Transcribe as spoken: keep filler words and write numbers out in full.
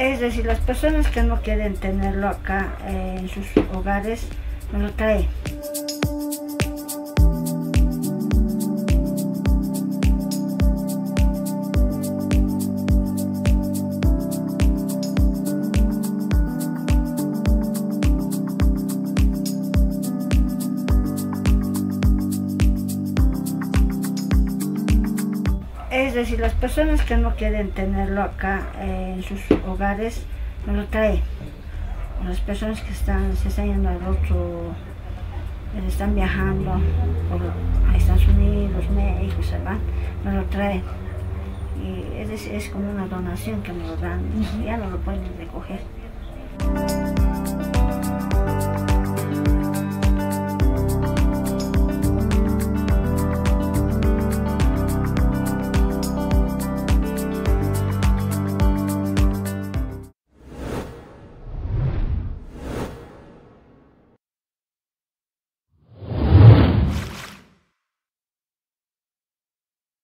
Es decir, las personas que no quieren tenerlo acá eh, en sus hogares, nos lo traen. Es decir, las personas que no quieren tenerlo acá eh, en sus hogares, nos lo traen. Las personas que están, se están yendo al otro, están viajando por, a Estados Unidos, México, se van, nos lo traen. Y es, es como una donación que nos lo dan, ya no lo pueden recoger.